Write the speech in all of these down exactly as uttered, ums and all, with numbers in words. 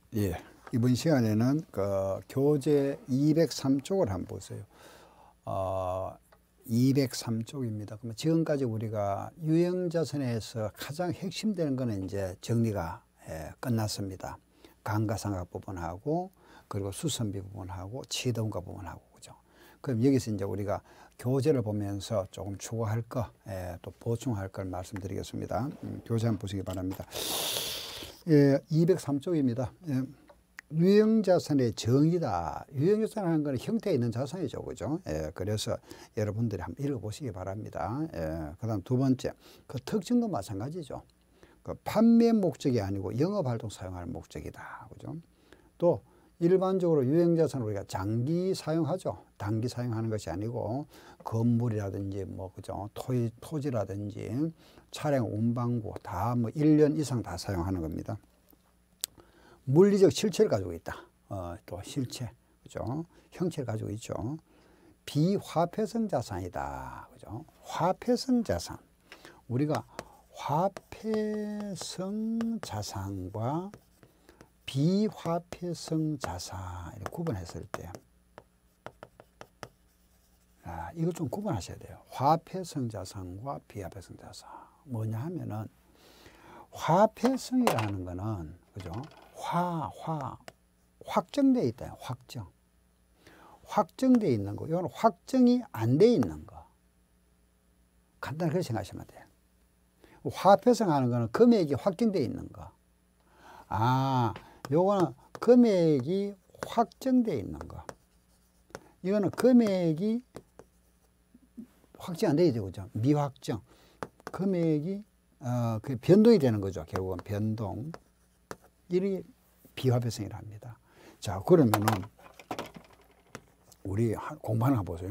예, 이번 시간에는 그 교재 이백삼 쪽을 한번 보세요. 어, 이백삼 쪽입니다. 그러면 지금까지 우리가 유형자산에서 가장 핵심되는 거는 이제 정리가 예, 끝났습니다. 감가상각 부분하고 그리고 수선비 부분하고 취등가 부분하고 그죠. 그럼 여기서 이제 우리가 교재를 보면서 조금 추가할 거, 예, 또 보충할 걸 말씀드리겠습니다. 음, 교재 한번 보시기 바랍니다. 예, 이백삼 쪽입니다. 예, 유형자산의 정의다. 유형자산하는 것은 형태에 있는 자산이죠. 그죠? 예, 그래서 여러분들이 한번 읽어보시기 바랍니다. 예, 그 다음 두 번째, 그 특징도 마찬가지죠. 그 판매 목적이 아니고 영업활동 사용하는 목적이다. 그죠? 또 일반적으로 유형자산을 우리가 장기 사용하죠. 단기 사용하는 것이 아니고 건물이라든지 뭐 그죠? 토지, 토지라든지 차량 운반구 다 뭐 일 년 이상 다 사용하는 겁니다. 물리적 실체를 가지고 있다. 어, 또 실체, 그죠? 형체를 가지고 있죠. 비화폐성 자산이다. 그죠? 화폐성 자산. 우리가 화폐성 자산과 비화폐성 자산을 구분했을 때, 아, 이걸 좀 구분하셔야 돼요. 화폐성 자산과 비화폐성 자산. 뭐냐 하면은, 화폐성이라는 거는, 그죠? 화, 화, 확정되어 있다. 확정. 확정되어 있는 거. 이건 확정이 안 돼 있는 거. 간단히 그렇게 생각하시면 돼요. 화폐성 하는 거는 금액이 확정되어 있는 거. 아, 요거는 금액이 확정되어 있는 거. 이거는 금액이 확정 안 되죠. 그죠? 미확정. 금액이, 어, 그 변동이 되는 거죠. 결국은 변동. 이게 비화폐성이라 합니다. 자, 그러면은 우리 공부하는 거 보세요.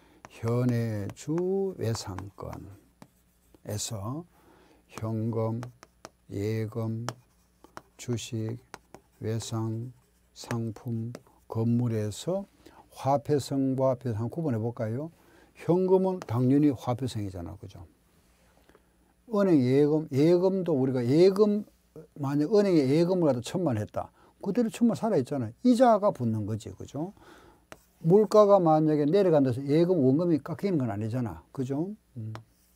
현해주 외상권에서 현금, 예금, 주식, 외상, 상품, 건물에서 화폐성과 비화폐성 구분해 볼까요? 현금은 당연히 화폐성이잖아. 그죠? 은행 예금, 예금도 우리가 예금 만약 은행에 예금을 갖다 천만 했다. 그대로 천만 살아있잖아요. 이자가 붙는 거지. 그죠? 물가가 만약에 내려간다서 예금 원금이 깎이는 건 아니잖아. 그죠? 음.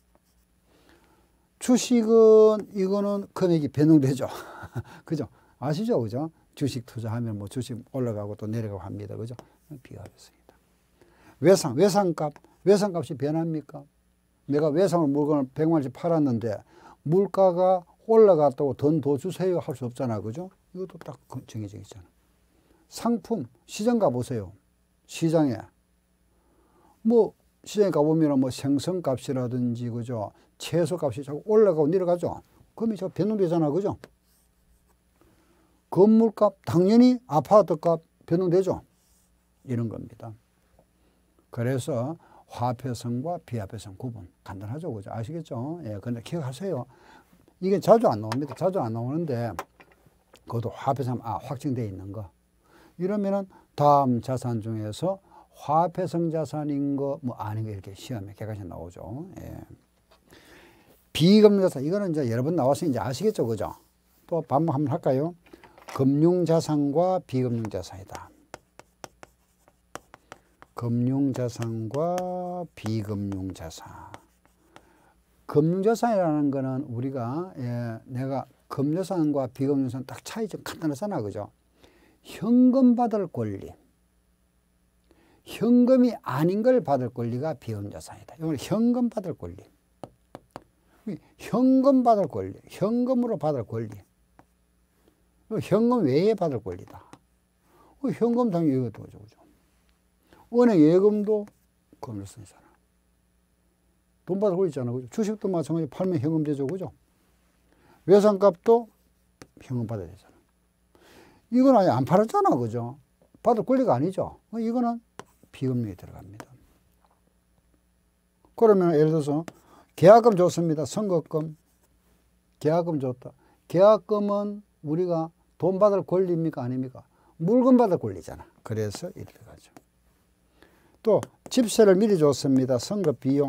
주식은 이거는 금액이 변동되죠. 그죠? 아시죠? 그죠? 주식 투자하면 뭐 주식 올라가고 또 내려가고 합니다. 그죠? 비화폐성이다. 외상, 외상값. 외상값이 변합니까? 내가 외상을 물건을 백만 원씩 팔았는데 물가가 올라갔다고 돈 더 주세요 할 수 없잖아. 그죠? 이것도 딱 정해져 있잖아. 상품, 시장 가보세요. 시장에. 뭐, 시장에 가보면 뭐 생선값이라든지, 그죠? 채소값이 자꾸 올라가고 내려가죠? 그러면 저 변동되잖아. 그죠? 건물값, 당연히 아파트값 변동되죠? 이런 겁니다. 그래서 화폐성과 비화폐성 구분. 간단하죠. 그죠? 아시겠죠? 예, 근데 기억하세요. 이게 자주 안 나옵니다. 자주 안 나오는데, 그것도 화폐성, 아, 확정되어 있는 거. 이러면은 다음 자산 중에서 화폐성 자산인 거, 뭐 아닌 거 이렇게 시험에 객관식 나오죠. 예. 비금융자산, 이거는 이제 여러 번 나와서 이제 아시겠죠. 그죠? 또 반복 한번 할까요? 금융자산과 비금융자산이다. 금융자산과 비금융자산. 금융자산이라는 거는 우리가, 예, 내가 금융자산과 비금융자산 딱 차이 좀 간단하잖아. 그죠? 현금 받을 권리. 현금이 아닌 걸 받을 권리가 비금융자산이다. 이건 현금 받을 권리. 현금 받을 권리. 현금으로 받을 권리. 현금 외에 받을 권리다. 현금 당연히 이것도 그죠. 그죠? 은행 예금도 금융자산이잖아. 돈 받을 권리 있잖아. 그죠? 주식도 마찬가지 팔면 현금 되죠. 그죠? 외상값도 현금 받아야 되잖아. 이건 아예 안 팔았잖아. 그죠? 받을 권리가 아니죠. 이거는 비금융에 들어갑니다. 그러면 예를 들어서 계약금 줬습니다. 선거금. 계약금 줬다. 계약금은 우리가 돈 받을 권리입니까? 아닙니까? 물건 받을 권리잖아. 그래서 이렇게 들어가죠. 또 집세를 미리 줬습니다. 선거 비용.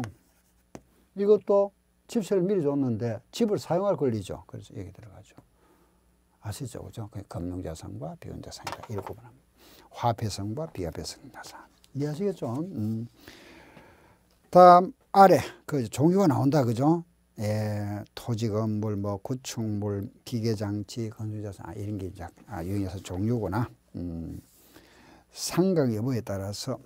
이것도 집세를 미리 줬는데 집을 사용할 권리죠. 그래서 여기 들어가죠. 아시죠? 그죠? 금융자산과 비금융자산이다. 이렇게 구분합니다. 화폐성과 비화폐성 자산. 이해하시겠죠? 음. 다음 아래 그 종류가 나온다. 그죠? 예, 토지, 건물, 뭐 구축물, 기계장치, 건설자산 아, 이런 게 이제 아, 유형에서 종류구나. 음. 상각 여부에 따라서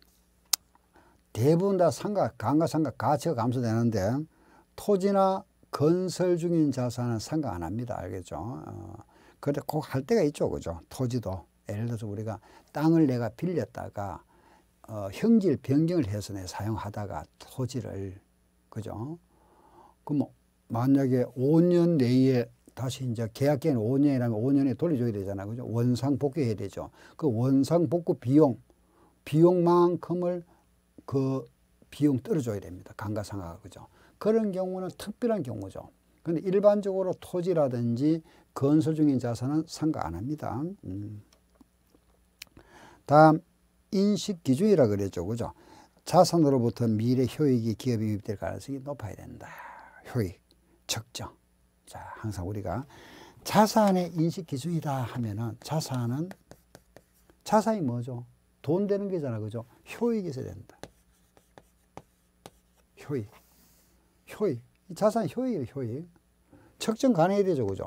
대부분 다 상각, 감가상각 가치가 감소되는데 토지나 건설 중인 자산은 상각 안 합니다. 알겠죠? 어, 그런데 꼭 할 때가 있죠. 그죠? 토지도 예를 들어서 우리가 땅을 내가 빌렸다가 어, 형질 변경을 해서 내 사용하다가 토지를 그죠? 그럼 만약에 오 년 내에 다시 이제 계약기간 오 년이라면 오 년에 돌려줘야 되잖아. 그죠? 원상 복구해야 되죠. 그 원상 복구 비용, 비용만큼을 그 비용 떨어줘야 됩니다. 감가상각. 그죠? 그런 경우는 특별한 경우죠. 근데 일반적으로 토지라든지 건설 중인 자산은 상각 안 합니다. 음. 다음, 인식 기준이라 그랬죠. 그죠? 자산으로부터 미래 효익이 기업에 유입될 가능성이 높아야 된다. 효익, 적정. 자, 항상 우리가 자산의 인식 기준이다 하면은 자산은, 자산이 뭐죠? 돈 되는 게잖아. 그죠? 효익이 있어야 된다. 효익. 효익. 자산 효익이에요, 효익. 측정 가능해야 되죠. 그죠?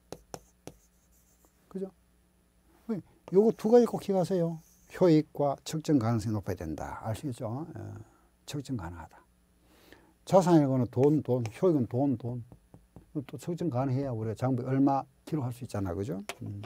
그죠? 요거 두 가지 꼭 기억하세요. 효익과 측정 가능성이 높아야 된다. 아시겠죠? 예. 측정 가능하다. 자산이라는 거는 돈, 돈, 효익은 돈, 돈. 또 측정 가능해야 우리가 장부에 얼마 기록할 수 있잖아. 그죠? 음.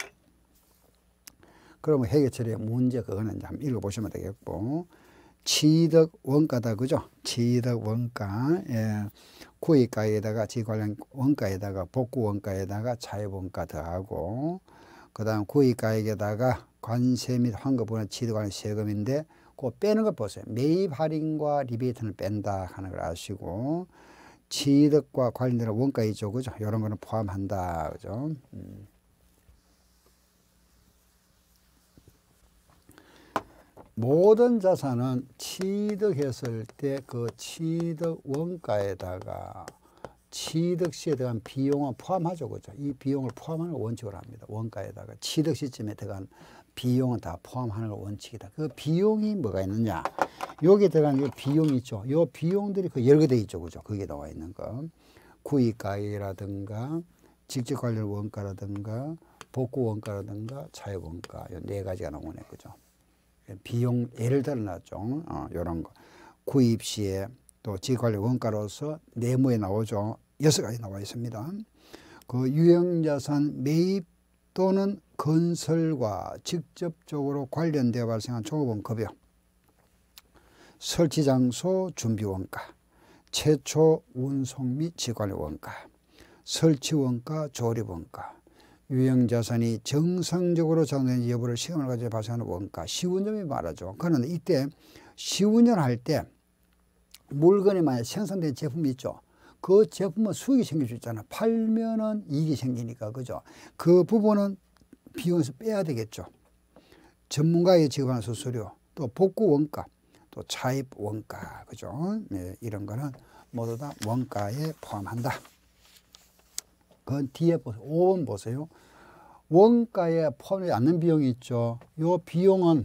그러면 회계처리의 문제, 그거는 이제 한번 읽어보시면 되겠고. 취득 원가다. 그죠? 취득 원가. 예. 구입가에다가 지관련 원가에다가 복구 원가에다가 차입 원가 더하고, 그 다음 구입가액에다가 관세 및 환급분의 취득관련 세금인데, 그 빼는 걸 보세요. 매입 할인과 리베이트는 뺀다 하는 걸 아시고, 취득과 관련된 원가 있죠. 그죠? 이런 거는 포함한다. 그죠? 음. 모든 자산은 취득했을 때 그 취득 원가에다가 취득 시에 들어간 비용은 포함하죠. 그죠? 이 비용을 포함하는 걸 원칙으로 합니다. 원가에다가 취득 시점에 들어간 비용은 다 포함하는 걸 원칙이다. 그 비용이 뭐가 있느냐? 여기에 들어간 이 비용이 있죠. 이 비용들이 그 여러 개 돼 있죠. 그죠? 거기에 나와 있는 거. 구입가액이라든가 직접 관련 원가라든가 복구 원가라든가 차입 원가. 이 네 가지가 나오네. 그죠? 비용 예를 들어놨죠. 어, 이런 거. 구입 시에 또 지관련 원가로서 네모에 나오죠. 여섯 가지 나와 있습니다. 그 유형자산 매입 또는 건설과 직접적으로 관련되어 발생한 종업원 급여, 설치 장소 준비 원가, 최초 운송 및 지관련 원가, 설치 원가, 조립 원가, 유형자산이 정상적으로 작동되는지 여부를 시험을 가지고 발생하는 원가, 시운전이 말하죠. 그런데 이때 시운전할 때 물건이 만약 생산된 제품이 있죠. 그 제품은 수익이 생길 수 있잖아. 팔면은 이익이 생기니까. 그죠? 그 부분은 비용에서 빼야 되겠죠. 전문가에게 지급하는 수수료, 또 복구 원가, 또 차입 원가. 그죠? 네, 이런 거는 모두 다 원가에 포함한다. 그 뒤에 보세요. 오 번 보세요. 원가에 포함되지 않는 비용이 있죠. 요 비용은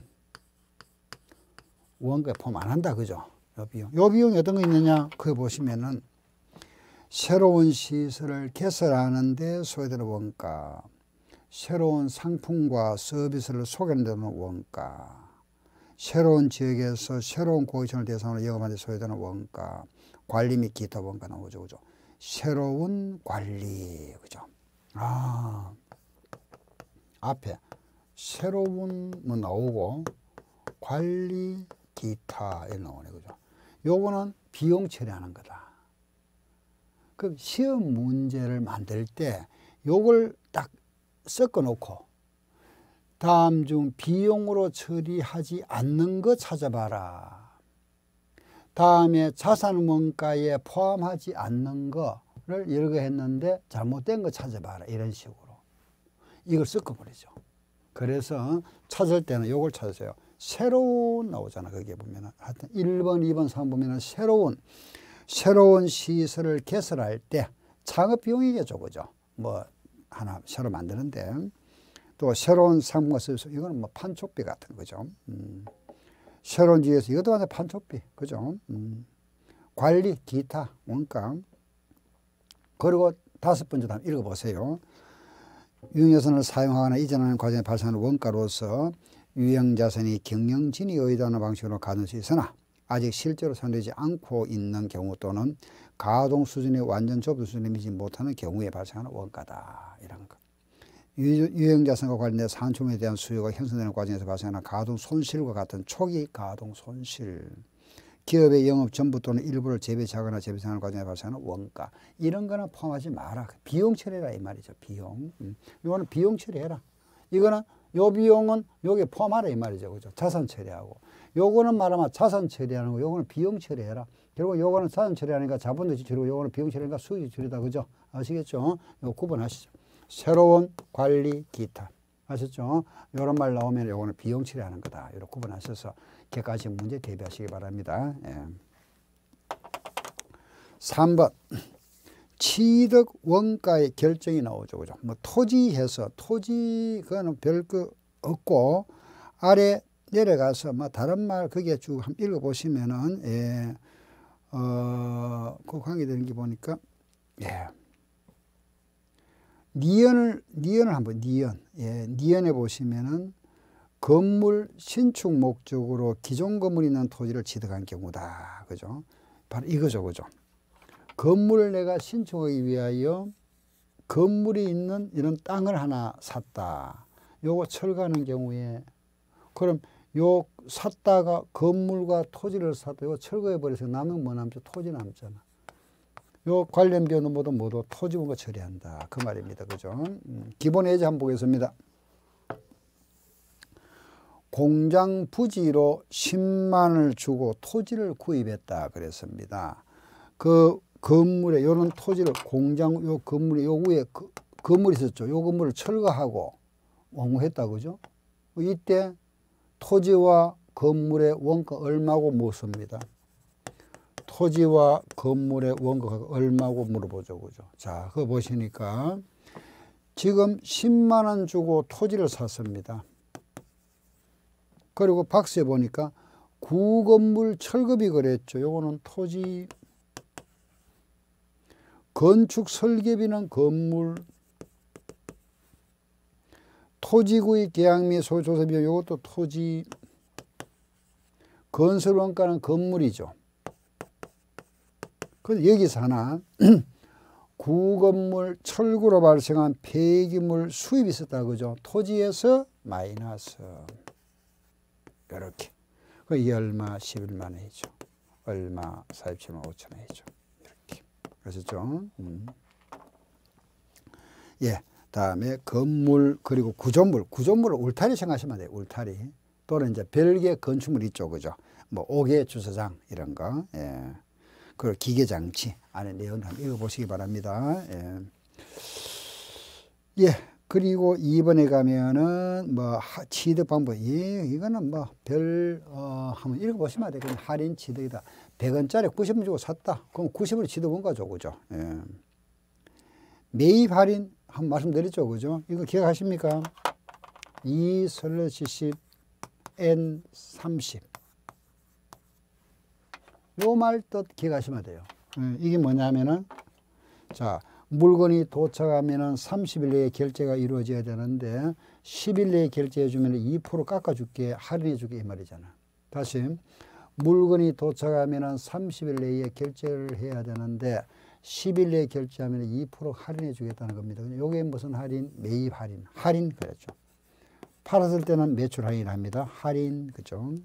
원가에 포함 안 한다. 그죠? 요 비용. 요 비용이 어떤 거 있느냐? 그거 보시면은 새로운 시설을 개설하는데 소요되는 원가, 새로운 상품과 서비스를 소개하는 데는 원가, 새로운 지역에서 새로운 고객층을 대상으로 영업하는 데 소요되는 원가, 관리 및 기타 원가 나오죠. 그죠? 새로운 관리. 그죠? 아, 앞에 새로운 뭐 나오고 관리 기타 이렇게 나오네. 그죠? 요거는 비용 처리하는 거다. 그 시험 문제를 만들 때 요걸 딱 섞어 놓고 다음 중 비용으로 처리하지 않는 거 찾아봐라. 다음에 자산 원가에 포함하지 않는 거를 여러 개 했는데 잘못된 거 찾아봐라. 이런 식으로 이걸 섞어버리죠. 그래서 찾을 때는 요걸 찾으세요. 새로운 나오잖아. 거기에 보면은 하여튼 일 번, 이 번, 삼 번 보면은 새로운 새로운 시설을 개설할 때 창업 비용이겠죠. 그죠? 뭐 하나 새로 만드는데 또 새로운 상품과 서비스 이거는 뭐 판촉비 같은 거죠. 음. 새로운 지에서 이것도 완전 판촉비 그죠. 음. 관리 기타 원가. 그리고 다섯 번째도 한번 읽어보세요. 유형자산을 사용하거나 이전하는 과정에 발생하는 원가로서 유형자산이 경영진이 의도하는 방식으로 가동될 수 있으나 아직 실제로 사용되지 않고 있는 경우 또는 가동 수준이 완전 접수 수준에 미치지 못하는 경우에 발생하는 원가다. 이런 거. 유형자산과 관련된 산출물에 대한 수요가 형성되는 과정에서 발생하는 가동 손실과 같은 초기 가동 손실. 기업의 영업 전부 또는 일부를 재배치하거나 재배치하는 과정에 발생하는 원가. 이런 거는 포함하지 마라. 비용 처리해라 이 말이죠. 비용. 음. 이거는 비용 처리해라. 이거는 요 비용은 여기에 포함하라 이 말이죠. 그죠? 자산 처리하고. 요거는 말하면 자산 처리하는 거, 요거는 비용 처리해라. 결국 요거는 자산 처리하니까 자본도 지출이고 요거는 비용 처리하니까 수익 지출이다. 그죠? 아시겠죠? 요 구분하시죠. 새로운 관리 기타. 아셨죠? 요런 말 나오면 요거는 비용 처리하는 거다. 이렇게 구분하셔서 객관식 문제 대비하시기 바랍니다. 예. 삼 번. 취득 원가의 결정이 나오죠. 그죠? 뭐 토지해서 토지 그거는 별 거 없고 아래 내려가서 뭐 다른 말 거기에 쭉 한번 읽어 보시면은 예. 어, 그 관계되는 게 보니까 예. 니은을 니은을 한번 니은. 예. 니은에 보시면은 건물 신축 목적으로 기존 건물이 있는 토지를 취득한 경우다. 그죠? 바로 이거죠. 그죠? 건물을 내가 신축하기 위하여 건물이 있는 이런 땅을 하나 샀다. 요거 철거하는 경우에 그럼 요 샀다가 건물과 토지를 샀다. 요거 철거해 버려서 남는 뭐 남죠? 토지 남잖아. 요 관련 비용은 모두 모두 토지원가 처리한다. 그 말입니다. 그죠? 음, 기본 예제 한번 보겠습니다. 공장 부지로 십만을 주고 토지를 구입했다 그랬습니다. 그 건물에 요런 토지를 공장 요 건물에 요 위에 그, 건물이 있었죠. 요 건물을 철거하고 원공했다 그죠? 이때 토지와 건물의 원가 얼마고 묻습니다. 토지와 건물의 원가가 얼마고 물어보죠. 그죠? 자, 그거 보시니까 지금 십만 원 주고 토지를 샀습니다. 그리고 박스에 보니까 구건물 철거비 그랬죠. 요거는 토지, 건축 설계비는 건물, 토지구입 계약 및 소유조사 비용 요것도 토지, 건설 원가는 건물이죠. 그래서 여기서 하나 구건물 철구로 발생한 폐기물 수입이 있었다 그죠? 토지에서 마이너스. 이렇게. 그 이게 얼마? 십일만 원이죠. 얼마? 사십칠만 오천 원이죠. 이렇게. 아셨죠? 음. 예. 다음에 건물, 그리고 구조물. 구조물을 울타리 생각하시면 돼요. 울타리. 또는 이제 별개 건축물 있죠. 그죠? 뭐, 옥외 주차장, 이런 거. 예. 그리고 기계장치. 안에 내용을 한번 읽어보시기 바랍니다. 예. 예. 그리고 이 번에 가면은 뭐 취득 방법. 예, 이거는 뭐 별, 어, 한번 읽어보시면 돼요. 할인 취득이다. 백 원짜리 구십 원 주고 샀다. 그럼 구십 원이 취득 원가죠. 그죠? 예. 매입 할인 한번 말씀드렸죠. 그죠? 이거 기억하십니까? 이 슬래시 십, 엔 삼십. 요 말 뜻 기억하시면 돼요. 예, 이게 뭐냐면은, 자, 물건이 도착하면은 삼십 일 내에 결제가 이루어져야 되는데 십 일 내에 결제해 주면 이 퍼센트 깎아줄게, 할인해 줄게 이 말이잖아. 다시 물건이 도착하면은 삼십 일 내에 결제를 해야 되는데 십 일 내에 결제하면 이 퍼센트 할인해 주겠다는 겁니다. 요게 무슨 할인? 매입 할인. 할인 그랬죠. 팔았을 때는 매출 할인합니다. 할인 그죠? 음.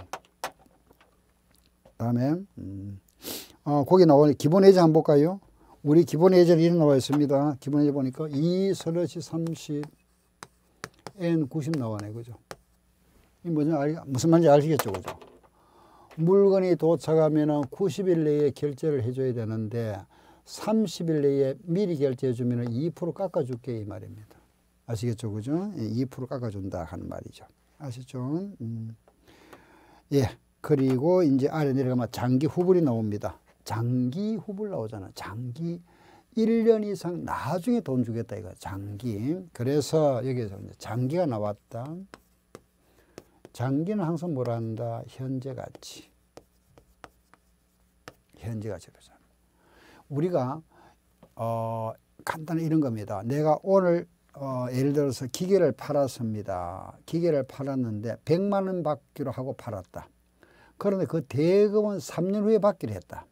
다음에 음. 어, 거기 나오는 기본 예제 한번 볼까요? 우리 기본 예제는 이런 나와 있습니다. 기본 예제 보니까 이 슬래시 삼십, 엔 구십 나오네. 그죠? 이 무슨, 무슨 말인지 아시겠죠? 그죠? 물건이 도착하면 구십 일 내에 결제를 해줘야 되는데 삼십 일 내에 미리 결제해 주면 이 퍼센트 깎아줄게 이 말입니다. 아시겠죠? 그죠? 이 퍼센트 깎아준다 하는 말이죠. 아시죠? 음. 예. 그리고 이제 아래 내려가면 장기 후불이 나옵니다. 장기 후불 나오잖아. 장기 일 년 이상 나중에 돈 주겠다 이거 장기. 그래서 여기에서 이제 장기가 나왔다. 장기는 항상 뭐라 한다? 현재 가치. 현재 가치로잖아. 우리가 어, 간단히 이런 겁니다. 내가 오늘 어, 예를 들어서 기계를 팔았습니다. 기계를 팔았는데 백만 원 받기로 하고 팔았다. 그런데 그 대금은 삼 년 후에 받기로 했다.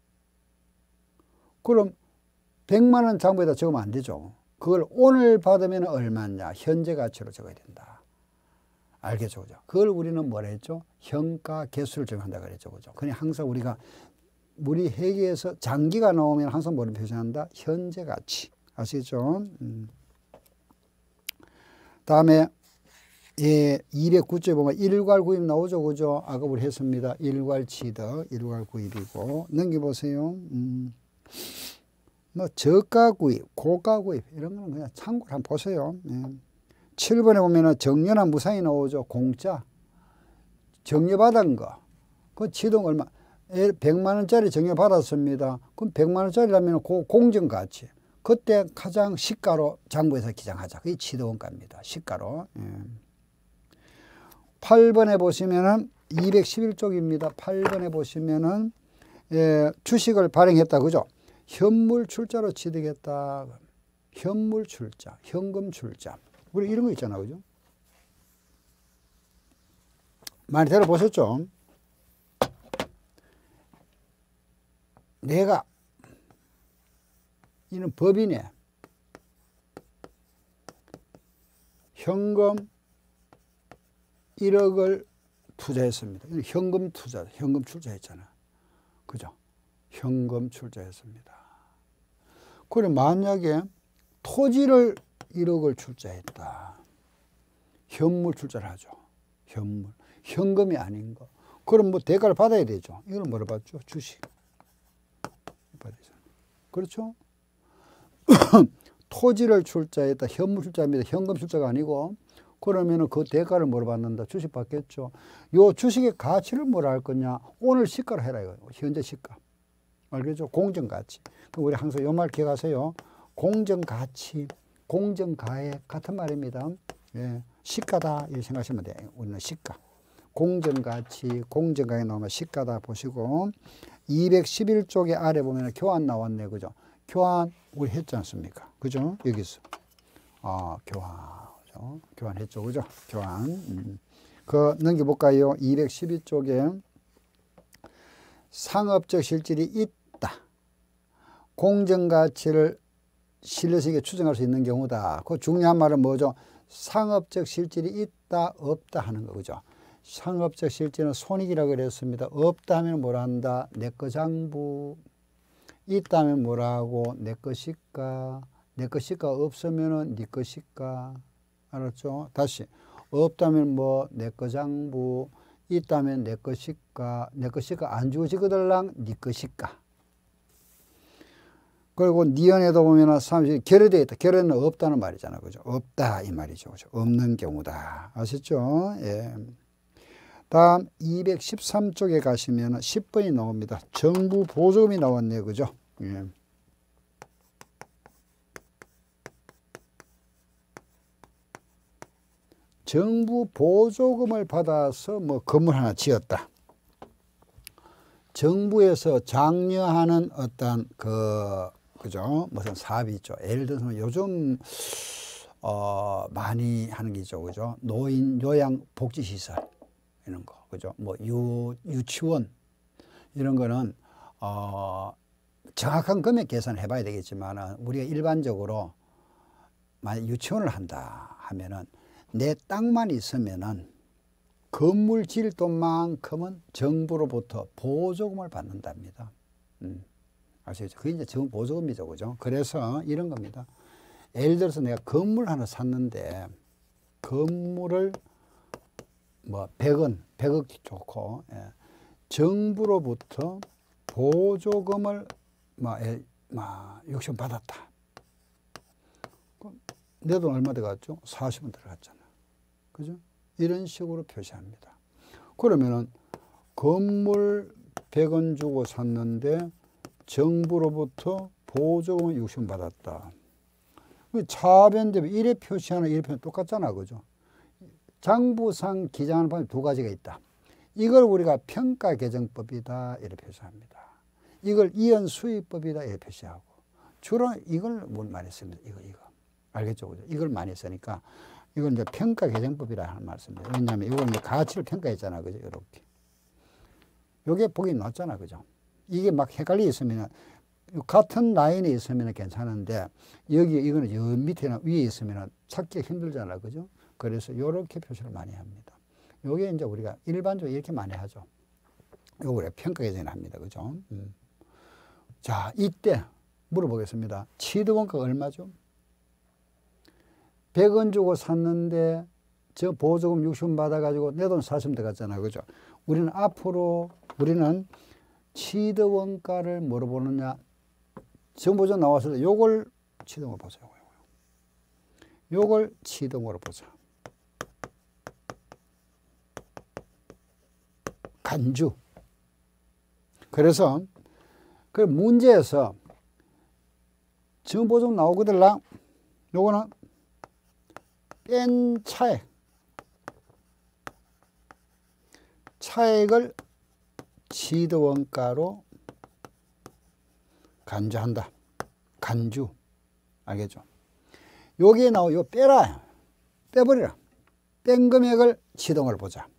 그럼 백만 원 장부에다 적으면 안 되죠. 그걸 오늘 받으면 얼마냐? 현재 가치로 적어야 된다. 알겠죠? 그죠? 그걸 우리는 뭐라 했죠? 현가 개수를 적용한다 그랬죠. 그죠? 그냥 항상 우리가 우리 회계에서 장기가 나오면 항상 뭐를 표시한다? 현재 가치. 아시겠죠? 음. 다음에 예, 이백구 쪽에 보면 일괄 구입 나오죠. 그죠? 아까 우리 했습니다. 일괄 취득, 일괄 구입이고. 넘겨보세요. 음. 뭐 저가 구입, 고가 구입 이런 거는 그냥 참고를 한번 보세요. 예. 칠 번에 보면은 정려나 무상이 나오죠. 공짜. 정려받은 거. 그 지동 얼마? 백만 원짜리 정려받았습니다. 그럼 백만 원짜리라면 그 공정가치. 그때 가장 시가로 장부에서 기장하자. 그게 지도원가입니다. 시가로. 예. 팔 번에 보시면은 이백십일 쪽입니다. 팔 번에 보시면은 예, 주식을 발행했다. 그죠? 현물 출자로 취득했다. 현물 출자, 현금 출자. 우리 이런 거 있잖아. 그죠? 많이 들어보셨죠? 내가 이는 법인에 현금 일억을 투자했습니다. 현금 투자, 현금 출자했잖아. 그죠? 현금 출자했습니다. 그래, 만약에 토지를 일억을 출자했다. 현물 출자를 하죠. 현물. 현금이 아닌 거. 그럼 뭐 대가를 받아야 되죠. 이걸 뭐로 받죠? 주식. 받아야죠. 그렇죠? 토지를 출자했다. 현물 출자입니다. 현금 출자가 아니고. 그러면은 그 대가를 뭐로 받는다? 주식 받겠죠. 요 주식의 가치를 뭐라 할 거냐? 오늘 시가로 해라 이거예요. 현재 시가. 알겠죠? 공정가치. 그럼 우리 항상 요 말 기억하세요. 공정가치, 공정가액 같은 말입니다. 예, 시가다 이렇게 생각하시면 돼요. 우리는 시가. 공정가치, 공정가액 나오면 시가다 보시고 이백십일 쪽에 아래 보면 교환 나왔네. 그죠? 교환 우리 했지 않습니까? 그죠? 여기서. 아, 교환. 그죠? 교환했죠. 그죠? 교환. 음. 그 넘겨볼까요? 이백십이 쪽에 상업적 실질이 있다. 공정가치를 신뢰성있게 추정할 수 있는 경우다. 그 중요한 말은 뭐죠? 상업적 실질이 있다, 없다 하는 거죠. 상업적 실질은 손익이라고 그랬습니다. 없다 하면 뭐라 한다? 내 거 장부. 있다 하면 뭐라고? 내 거 시가. 내 거 시가 없으면은 네 거 시가. 알았죠? 다시. 없다면 뭐? 내 거 장부. 있다면 내 거 시가. 내 거 시가 안 주어지거들랑 네 거 시가. 그리고 니은에도 보면은 삼십 결여되어 있다. 결여는 없다는 말이잖아. 그죠? 없다 이 말이죠. 그죠? 없는 경우다. 아셨죠? 예. 다음 이백십삼 쪽에 가시면 십 번이 나옵니다. 정부 보조금이 나왔네요. 그죠? 예. 정부 보조금을 받아서 뭐 건물 하나 지었다. 정부에서 장려하는 어떤 그 그죠? 무슨 사업이 있죠. 예를 들어서 요즘 어 많이 하는 게 있죠. 그죠? 노인 요양 복지 시설 이런 거. 그죠? 뭐 유 유치원 이런 거는 어 정확한 금액 계산을 해 봐야 되겠지만 우리가 일반적으로 만약 유치원을 한다 하면은 내 땅만 있으면은 건물 지을 돈만큼은 정부로부터 보조금을 받는답니다. 음. 아시겠죠? 그게 이제 정부 보조금이죠. 그죠? 그래서 이런 겁니다. 예를 들어서 내가 건물 하나 샀는데, 건물을 뭐 백 원, 백억 좋고, 예. 정부로부터 보조금을 막, 예, 막 욕심 받았다. 내 돈 얼마 들어갔죠? 사십 원 들어갔잖아. 그죠? 이런 식으로 표시합니다. 그러면은 건물 백 원 주고 샀는데 정부로부터 보조금은 육십 원 받았다. 차변 대비 일회 표시하는 일회 표시는 똑같잖아. 그죠? 장부상 기장하는 방법이 두 가지가 있다. 이걸 우리가 평가개정법이다 이렇게 표시합니다. 이걸 이연수입법이다 이렇게 표시하고, 주로 이걸 많이 씁니다. 이거 이거 알겠죠? 그죠? 이걸 많이 쓰니까 이걸 이제 평가개정법이라 하는 말씀입니다. 왜냐하면 이걸 이제 가치를 평가했잖아. 그죠? 이렇게 요게 보기 낮잖아. 그죠? 이게 막 헷갈리 있으면 같은 라인에 있으면 괜찮은데 여기 이거는 여 밑에나 위에 있으면 찾기가 힘들잖아. 그죠? 그래서 이렇게 표시를 많이 합니다. 요게 이제 우리가 일반적으로 이렇게 많이 하죠. 이거 우리가 평가개정을 합니다. 그죠? 음. 자, 이때 물어보겠습니다. 취득원가가 얼마죠? 백 원 주고 샀는데 저 보조금 육십 원 받아가지고 내 돈 사십 원 들어갔잖아. 그죠? 우리는 앞으로 우리는 취득원가를 뭐로 보느냐? 정보전 나왔을 때 요걸 취득으로 보세요. 요걸 취득으로 보자. 간주. 그래서 그 문제에서 정보전 나오거들라. 요거는 뺀 차액. 차액을 취득원가로 간주한다. 간주. 알겠죠? 여기에 나오, 요 빼라. 빼버리라. 뺀 금액을 취득원가로 보자.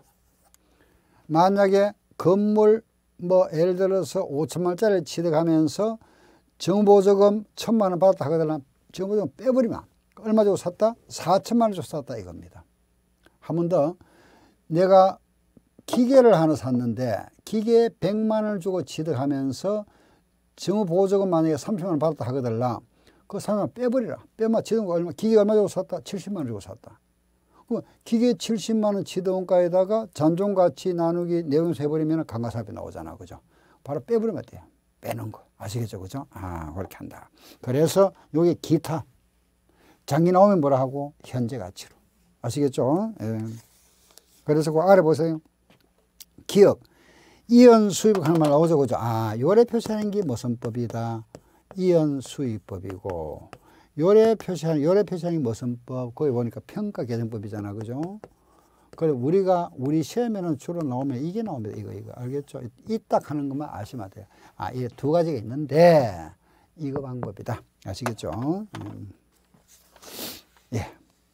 만약에 건물, 뭐, 예를 들어서 오천만 원짜리를 취득하면서 정보조금 천만 원 받았다 하거든. 정보조금 빼버리면 얼마 주고 샀다? 사천만 원 주고 샀다 이겁니다. 한 번 더. 내가 기계를 하나 샀는데 기계에 백만 원을 주고 취득하면서 정보조금 만약에 삼십만 원 받았다 하거든요. 그 삼십만 원 빼버리라. 빼면 취득원가 얼마, 기계 얼마 주고 샀다? 칠십만 원 주고 샀다. 그 기계 칠십만 원 취득원가에다가 잔존가치 나누기 내용에서 해버리면 감가상각비 나오잖아. 그죠? 바로 빼버리면 돼요. 빼는 거. 아시겠죠? 그죠? 아, 그렇게 한다. 그래서 요게 기타. 장기 나오면 뭐라 하고? 현재 가치로. 아시겠죠? 예. 그래서 그 아래 보세요. 기억. 이연 수입 하는 말 나오죠. 그죠? 아, 요래 표시하는 게 무슨 법이다? 이연 수입법이고, 요래 표시하는, 요래 표시하는 게 무슨 법? 거기 보니까 평가개정법이잖아. 그죠? 그래, 우리가, 우리 시험에는 주로 나오면 이게 나옵니다. 이거, 이거. 알겠죠? 이 딱 하는 것만 아시면 돼요. 아, 이게 두 가지가 있는데, 이거 방법이다. 아시겠죠? 음. 예.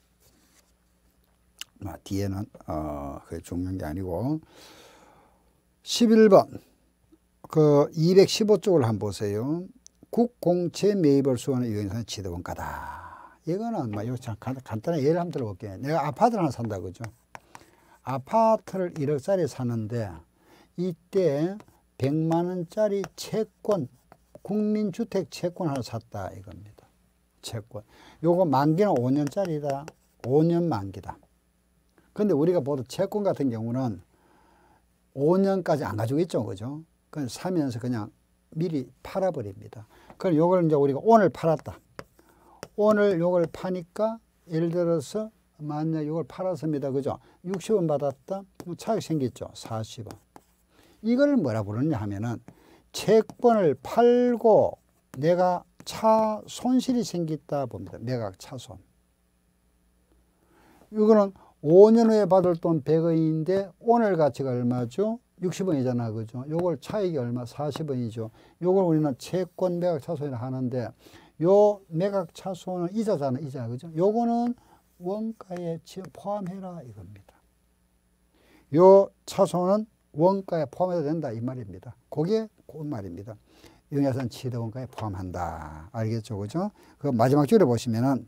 아, 뒤에는, 어, 그게 중요한 게 아니고. 십일 번. 그, 이백십오 쪽을 한번 보세요. 국공채 매입을 수하는 유형사는 취득원가다. 이거는 뭐, 이거 참 간단한 예를 한번 들어볼게요. 내가 아파트를 하나 산다, 그죠? 아파트를 일억짜리 사는데, 이때 백만 원짜리 채권, 국민주택 채권 하나 샀다, 이겁니다. 채권. 요거 만기는 오 년짜리다. 오 년 만기다. 근데 우리가 보통 채권 같은 경우는 오 년까지 안 가지고 있죠, 그죠? 그냥 사면서 그냥 미리 팔아버립니다. 그럼 요걸 이제 우리가 오늘 팔았다. 오늘 요걸 파니까 예를 들어서 만약 요걸 팔았습니다. 그죠? 육십 원 받았다. 차익 생겼죠? 사십 원. 이걸 뭐라 부르냐 하면은 채권을 팔고 내가 차 손실이 생겼다 봅니다. 매각 차손. 이거는 오 년 후에 받을 돈 백 원인데 오늘 가치가 얼마죠? 육십 원이잖아. 그죠? 요걸 차익이 얼마? 사십 원이죠. 요걸 우리는 채권 매각 차손이라 하는데 요 매각 차손은 이자잖아. 이자. 그죠? 요거는 원가에 포함해라 이겁니다. 요 차손은 원가에 포함해도 된다 이 말입니다. 그게 그 말입니다. 영야산 취득원가에 포함한다. 알겠죠? 그죠? 그 마지막 줄에 보시면은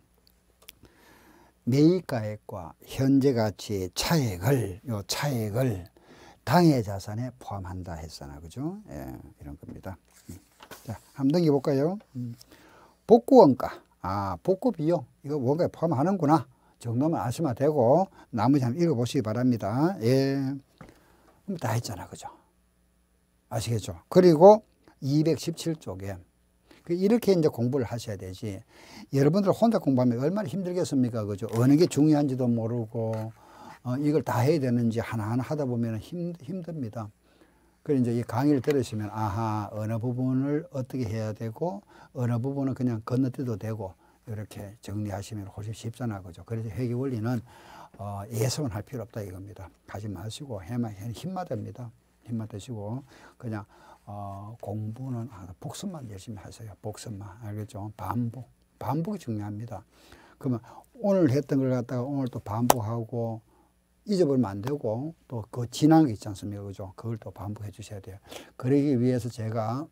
매입가액과 현재 가치의 차액을, 요 차액을 당해 자산에 포함한다 했잖아. 그죠? 예, 이런 겁니다. 자, 한번 넘겨볼까요? 음. 복구원가. 아, 복구 비용. 이거 원가에 포함하는구나. 정도만 아시면 되고, 나머지 한번 읽어보시기 바랍니다. 예. 그럼 다 했잖아. 그죠? 아시겠죠? 그리고 이백십칠 쪽에 이렇게 이제 공부를 하셔야 되지. 여러분들 혼자 공부하면 얼마나 힘들겠습니까? 그죠? 어느 게 중요한지도 모르고, 어, 이걸 다 해야 되는지 하나하나 하다 보면 힘, 힘듭니다. 그래 이제 이 강의를 들으시면 아하 어느 부분을 어떻게 해야 되고 어느 부분은 그냥 건너뛰어도 되고 이렇게 정리하시면 훨씬 쉽잖아 그죠. 그래서 회계 원리는 어, 예습은 할 필요 없다 이겁니다. 하지 마시고 해만 힘만 됩니다. 힘만 드시고 그냥 어, 공부는 복습만 열심히 하세요. 복습만 알겠죠. 반복 반복이 중요합니다. 그러면 오늘 했던 걸 갖다가 오늘 또 반복하고 잊어버리면 안 되고 또 그 지난 게 있지 않습니까? 그죠? 그걸 또 반복해 주셔야 돼요. 그러기 위해서 제가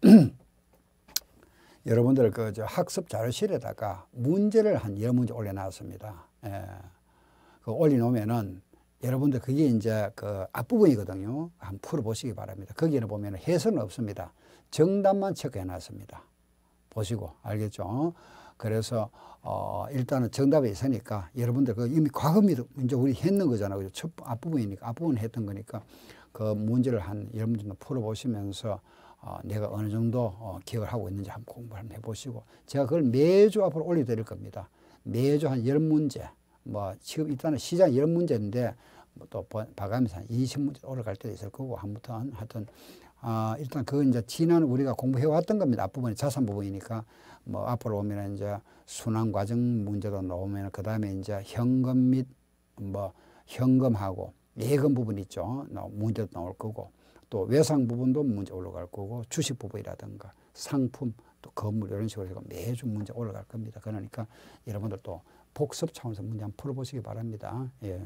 여러분들 그 저 학습 자료실에다가 문제를 한 여러 문제 올려놨습니다. 예. 그 올려놓으면은 여러분들 그게 이제 그 앞부분이거든요. 한번 풀어보시기 바랍니다. 거기에는 보면 해설은 없습니다. 정답만 체크해 놨습니다. 보시고 알겠죠? 그래서 어 일단은 정답이 있으니까 여러분들 그 이미 과거입니다. 이제 우리 했는 거잖아요. 첫 앞부분이니까 앞부분 했던 거니까 그 문제를 한 여러분들 풀어보시면서 어 내가 어느 정도 어 기억을 하고 있는지 한번 공부를 한번 해보시고 제가 그걸 매주 앞으로 올려드릴 겁니다. 매주 한 열 문제 뭐 지금 일단은 시장 열 문제인데 뭐 또 봐가면서 한 이십 문제 올라갈 때도 있을 거고 아무튼 하여튼 아, 일단 그건 이제 지난 우리가 공부해 왔던 겁니다. 앞부분이 자산 부분이니까 뭐 앞으로 오면 이제 순환 과정 문제도 나오면 그 다음에 이제 현금 및 뭐 현금하고 예금 부분 있죠. 문제도 나올 거고 또 외상 부분도 문제 올라갈 거고 주식 부분이라든가 상품 또 건물 이런 식으로 해서 매주 문제 올라갈 겁니다. 그러니까 여러분들 또 복습 차원에서 문제 한번 풀어보시기 바랍니다. 예.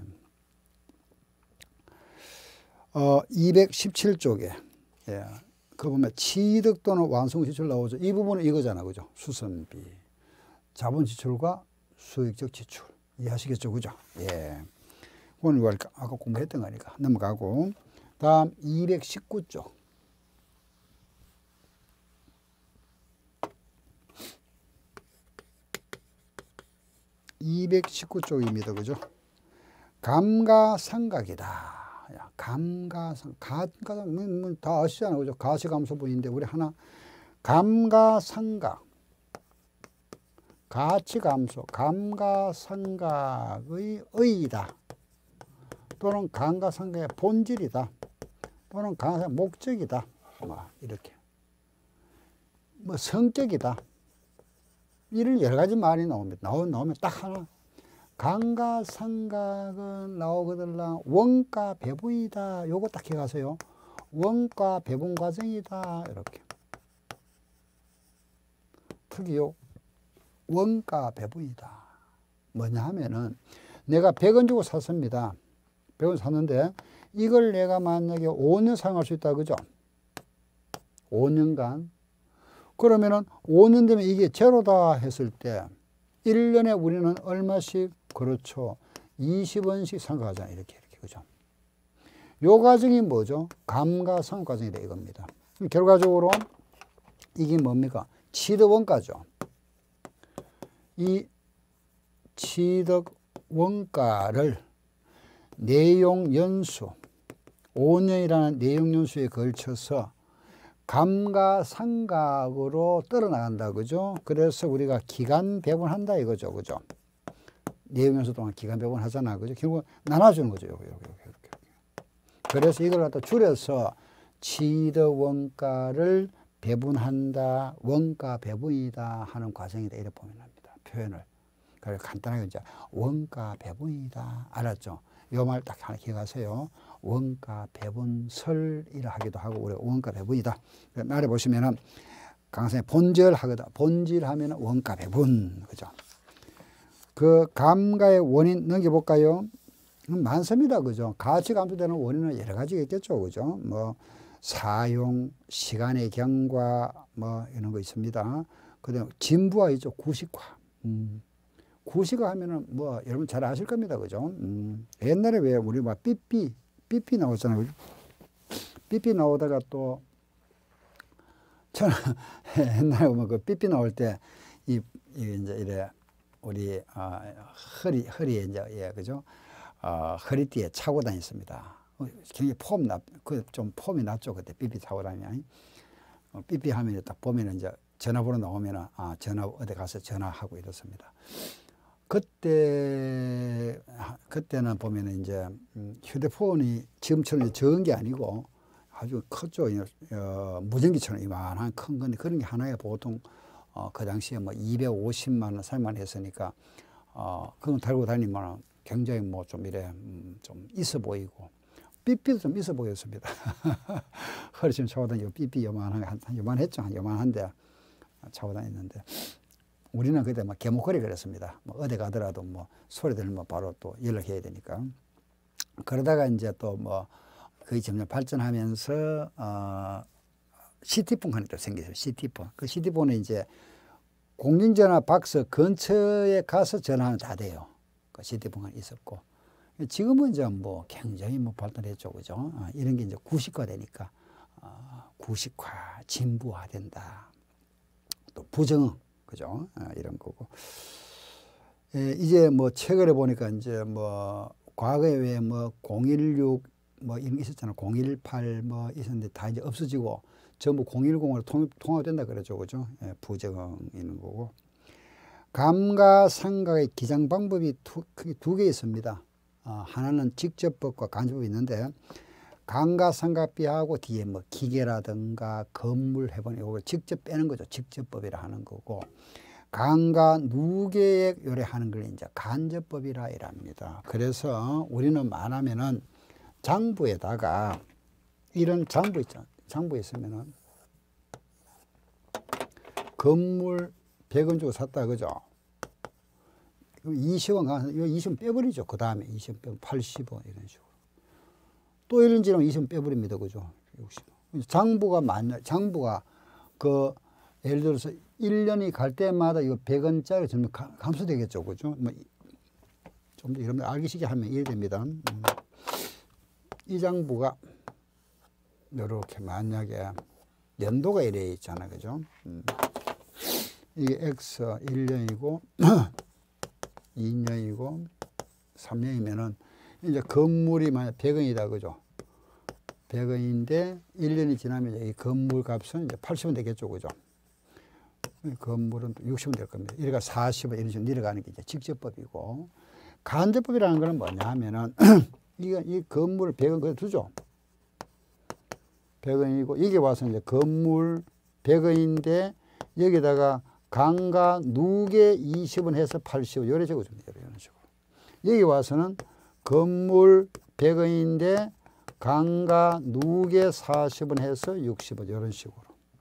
어, 이백십칠 쪽에 예. 그 보면 취득 또는 완성 지출 나오죠. 이 부분은 이거잖아. 그죠? 수선비. 자본 지출과 수익적 지출. 이해하시겠죠? 그죠? 예. 그건 이거 아까 공부했던 거니까 넘어가고. 다음 이백십구 쪽. 이백십구 쪽입니다. 그죠? 감가상각이다. 감가상, 감가상, 다 아시잖아요. 그죠? 가시감소분인데, 우리 하나, 감가상각, 가치감소, 감가상각의 의의다. 또는 감가상각의 본질이다. 또는 감가상각 목적이다. 뭐, 이렇게. 뭐, 성격이다. 이런 여러 가지 말이 나옵니다. 나오, 나오면 딱 하나. 감가상각은 나오거든요. 원가 배분이다. 요거 딱 해가세요. 원가 배분 과정이다. 이렇게. 특이요. 원가 배분이다. 뭐냐 하면은 내가 백 원 주고 샀습니다. 백 원 샀는데 이걸 내가 만약에 오 년 사용할 수 있다. 그죠? 오 년간. 그러면은 오 년 되면 이게 제로다 했을 때 일 년에 우리는 얼마씩 그렇죠. 이십 원씩 상각하잖아요. 이렇게, 이렇게. 그죠? 요 과정이 뭐죠? 감가상각 과정이다. 이겁니다. 결과적으로 이게 뭡니까? 취득 원가죠. 이 취득 원가를 내용 연수, 오 년이라는 내용 연수에 걸쳐서 감가상각으로 떨어나간다. 그죠? 그래서 우리가 기간 배분한다. 이거죠. 그죠? 내용연수 동안 기간 배분 하잖아. 그죠? 결국 나눠주는 거죠. 요거, 요거, 요거, 요거. 그래서 이걸 갖다 줄여서 취득 원가를 배분한다. 원가 배분이다 하는 과정이다. 이렇게 보면 합니다. 표현을. 그래서 간단하게 이제 원가 배분이다. 알았죠? 요 말 딱 하나 기억하세요. 원가 배분설이라 하기도 하고, 우리가 원가 배분이다. 말해 보시면은, 강사님 본질 하거든. 본질 하면은 원가 배분. 그죠? 그 감가의 원인 넘겨볼까요? 많습니다. 그죠? 가치 감소되는 원인은 여러 가지가 있겠죠. 그죠? 뭐, 사용, 시간의 경과, 뭐, 이런 거 있습니다. 그 다음에 진부화 있죠. 구식화. 음. 구식화 하면은 뭐, 여러분 잘 아실 겁니다. 그죠? 음. 옛날에 왜 우리 막 삐삐, 삐삐 나오잖아요. 그죠? 삐삐 나오다가 또, 저는 옛날에 보면 그 삐삐 나올 때, 이, 이 이제 이래, 우리, 어, 허리, 허리에 이제, 예, 그죠? 어, 허리띠에 차고 다녔습니다. 굉장히 폼 나, 그 좀 폼이 났죠. 그때 삐삐 차고 다니면. 어, 삐삐 하면 딱 보면은 이제 전화번호 나오면은, 아, 전화, 어디 가서 전화하고 이렇습니다. 그때, 그때는 보면은 이제, 음, 휴대폰이 지금처럼 적은 게 아니고, 아주 컸죠. 어, 무전기처럼 이만한 큰 건데 그런 게 하나에 보통 어, 그 당시에 뭐 이백오십만 원, 삼십만 원 했으니까 어, 그건 달고 다니면 굉장히 뭐 좀 이래 음, 좀 있어 보이고 삐삐도 좀 있어 보였습니다. 허리 좀 차고 다니고 삐삐 요만한 한, 한 요만했죠. 한 요만한데 차고 다녔는데 우리는 그때 막 개목걸이 그랬습니다. 뭐 어디 가더라도 뭐 소리 들으면 바로 또 연락해야 되니까. 그러다가 이제 또 뭐 거의 점점 발전하면서 어, 씨티폰 하나 또 생겼어요. 씨티폰. 그 씨티폰은 이제 공중전화 박스 근처에 가서 전화는 다 돼요. 그 씨티폰이 있었고. 지금은 이제 뭐 굉장히 뭐 발달했죠. 그죠? 어, 이런 게 이제 구식화 되니까, 어, 구식화, 진부화 된다. 또 부정응, 그죠? 어, 이런 거고. 예, 이제 뭐 최근에 보니까 이제 뭐 과거에 왜 뭐 공일육 뭐 이런 게 있었잖아요. 공일팔 뭐 있었는데 다 이제 없어지고 전부 공일공으로 통, 통합된다 그러죠. 그죠? 예, 부정응 있는 거고. 감가상각의 기장 방법이 두, 크게 두 개 있습니다. 어, 하나는 직접법과 간접법이 있는데 감가상각비하고 뒤에 뭐 기계라든가 건물 해본 이걸 직접 빼는 거죠. 직접법이라 하는 거고 감가 누계액 요래하는 걸 이제 간접법이라 이랍니다. 그래서 우리는 말하면은 장부에다가 이런 장부 있잖아요. 장부에 있으면은 건물 백 원 주고 샀다 그죠? 이십 원 가서 이거 이십 원 빼버리죠. 그 다음에 이십 원 빼면 팔십 원 이런 식으로. 또 이런 지는 이십 원 빼버립니다. 그죠? 육십 원. 장부가 많냐? 장부가 그 예를 들어서 일 년이 갈 때마다 이거 백 원짜리 점점 감소되겠죠. 그죠? 뭐 좀 더 여러분들 알기 쉽게 하면 이해됩니다. 음. 이 장부가 이렇게 만약에 연도가 이래 있잖아요. 그죠? 음. 이게 X 일 년이고 이 년이고 삼 년이면은 이제 건물이 만약 백 원이다. 그죠? 백 원인데 일 년이 지나면 이 건물 값은 이제 팔십 원 되겠죠. 그죠? 건물은 육십 원 될 겁니다. 이래가 사십 원 이런 식으로 내려가는 게 이제 직접법이고 간접법이라는 거는 뭐냐 하면은 이거 이 건물 백 원 그래 두죠. 백 원이고 이게 와서 이제 건물 백 원인데 여기다가 감가 누계 이십 원 해서 팔십 원 요래 적어줍니다. 이런 식으로. 여기 와서는 건물 백 원인데 감가 누계 사십 원 해서 육십 원 이런 식으로.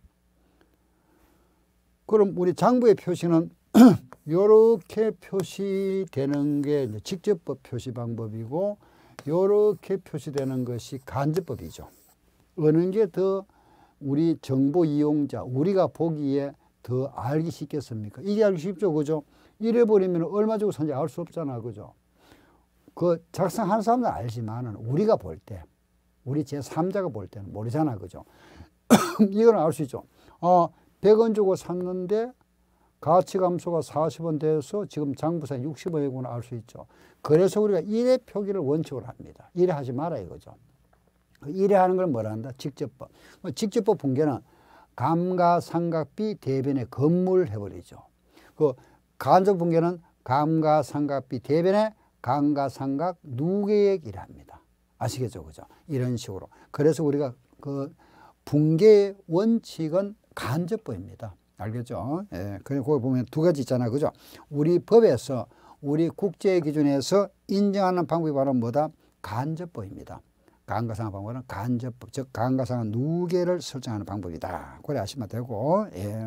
그럼 우리 장부의 표시는 요렇게 표시되는 게 직접법 표시 방법이고 요렇게 표시되는 것이 간접법이죠. 어느 게 더 우리 정보 이용자 우리가 보기에 더 알기 쉽겠습니까? 이게 알기 쉽죠. 그죠? 이래 버리면 얼마 주고 산지 알 수 없잖아. 그죠? 그 작성하는 사람은 알지만은 우리가 볼 때, 우리 제삼자가 볼 때는 모르잖아. 그죠? 이거는 알 수 있죠. 어, 백 원 주고 샀는데 가치 감소가 사십 원 돼서 지금 장부상 육십 원이구나 알 수 있죠. 그래서 우리가 일회 표기를 원칙으로 합니다. 일회 하지 마라 이거죠. 일회 하는 걸 뭐라 한다? 직접법. 직접법 분계는 감가상각비 대변에 건물 해버리죠. 그 간접 분계는 감가상각비 대변에 감가상각 누계액이라 합니다. 아시겠죠? 그죠? 이런 식으로. 그래서 우리가 그 분계 원칙은 간접법입니다. 알겠죠? 예. 그리고 거기 보면 두 가지 있잖아. 그죠? 우리 법에서, 우리 국제 기준에서 인정하는 방법이 바로 뭐다? 간접법입니다. 감가상각 방법은 간접법, 즉 감가상각 누계를 설정하는 방법이다. 그래 아시면 되고, 예.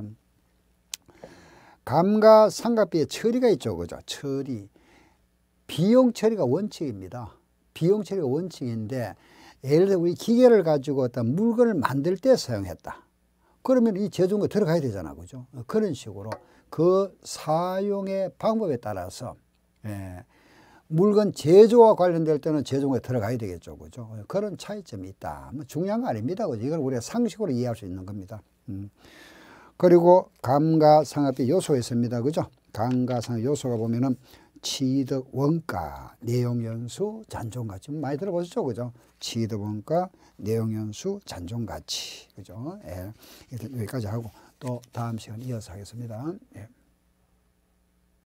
감가상각비의 처리가 있죠. 그죠? 처리. 비용 처리가 원칙입니다. 비용 처리가 원칙인데, 예를 들어 우리 기계를 가지고 어떤 물건을 만들 때 사용했다. 그러면 이 제조가 들어가야 되잖아. 그죠? 그런 식으로 그 사용의 방법에 따라서, 예. 물건 제조와 관련될 때는 제조에 들어가야 되겠죠. 그죠? 그런 차이점이 있다. 뭐 중요한 거 아닙니다. 그죠? 이걸 우리가 상식으로 이해할 수 있는 겁니다. 음. 그리고 감가상각비 요소가 있습니다. 그죠? 감가상각 요소가 보면은 취득 원가, 내용 연수, 잔존 가치 많이 들어보셨죠, 그죠? 취득 원가, 내용 연수, 잔존 가치, 그죠? 예. 여기까지 하고 또 다음 시간 이어서 하겠습니다. 예.